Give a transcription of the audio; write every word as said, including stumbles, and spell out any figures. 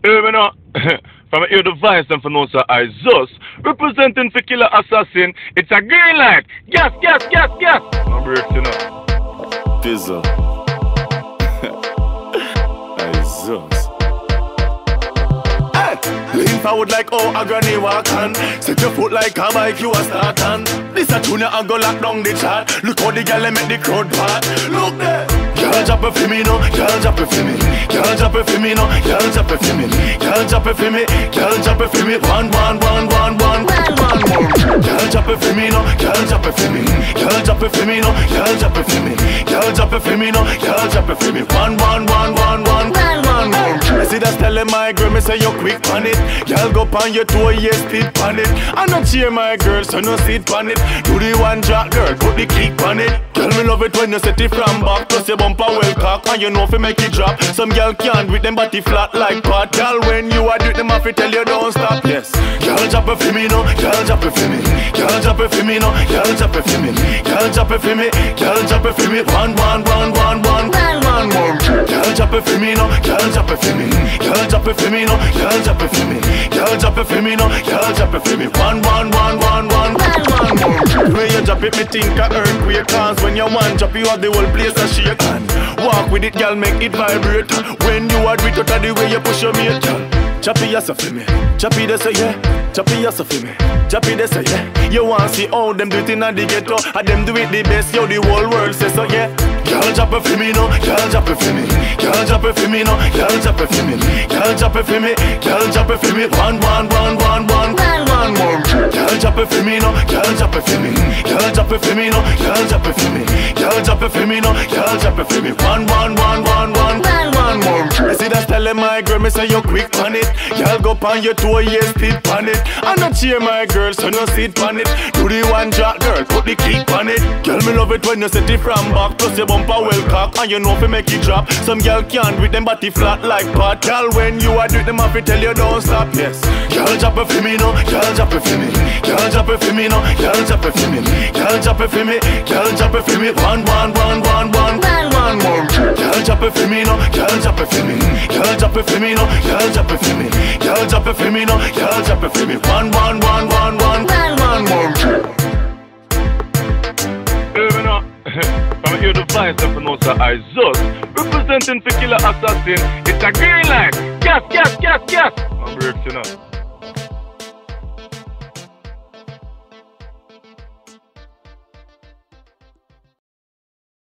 Hey, me now. From hear the voice and for no sir, I Zeus representing for Killer Assassin. It's a green light. Gas, gas, gas, gas. No breaks, you know. Dizzle. I Zeus. Lean forward like oh a granny walk on. Set your foot like a bike you a start on. This a tune and go lock down the chart. Look how the gal make the crowd part. Look there. Girl drop it for me no, girl drop it for me. Girl drop it for me no, girl drop it for me. Girl drop it for me, girl drop it for me. One, one, one, one, one, one, one, one. Girl drop it for me no, girl drop it for me. Girl drop it for me no, girl drop it for me. Girl drop it for me no, girl drop it for me. One, one, one, one, one, one, one, one. I see that's telling my girl me say you quick on it. Girl go pan your toe, yes, speed pan it. I not cheer my girl, so no sit pan it. Do the one drop, girl, put the kick pan it. Girl, me love it when you set it from back. Plus your bumper well cock, and you know if you make it drop. Some girl can't with them body flat like pot. Girl, when you are do them, I fi tell you don't stop. Yes. Girl, drop it for me, no. Girl, drop it for me. Girl, drop it for me, no. Girl, drop it for me. Girl, drop it for me. Girl, drop it for me. One, one, one, one, one, one, one, one. Girl, drop it for me, no. Girl, drop it for me. Girl, drop it for me, no. Girl, drop it for me. Girl, drop it for me, no. Girl, drop it for me. One, one, one, one, one, one, one, one. When you drop it, me think a earthquake. Cause when you want drop, you have the whole place a shake. And walk with it, girl, make it vibrate. When you are with it, the way you push your mate, girl. Choppy yes for me, choppy they say yeah. Choppy yes for me, choppy they say yeah. You want see how them do it in the ghetto, and them do it the best. Yo, the whole world says so yeah. Girl drop it for me no, girl drop it for me. Girl drop it for me no, girl drop it for me. Girl drop it for me, girl drop it for me. One, one, one, one, one, one, one, one. Girl drop it for me no, girl drop it for me. Girl drop it for me no, girl drop it for me. Girl drop it for me no, girl drop it for me. One, one, one, one, one, one, one, one. I see that's telling my girl me say you quick on it. Girl go pan your toe, yes, speed pan it. I not cheer my girl, so no sit pan it. Do the one drop, girl, put the kick pan it. Girl, me love it when you set it from back. Plus your bumper well cock, and you know if you make it drop. Some girl can't with them body flat like pot. Girl, when you are do them, I fi tell you don't stop, yes. Girl, drop it for me, no. Girl, drop it for me. Girl, drop it for me, no. Girl, drop it for me. Girl, drop it for me. Girl, drop it for me. One, one, one, one, one, one, one, one. Girl, drop it for me, no. Girl, drop it for me. Girl, drop it for me, no. Girl, drop it for me. Girl, drop it for me, no. Girl, drop it for me. One, one, one, one, one, one, one, one. Hey, me now. From hear the voice and for no sir, I Zeus representing for Killer Assassin. It's a green light. Gas, gas, gas, gas. No breaks, you know.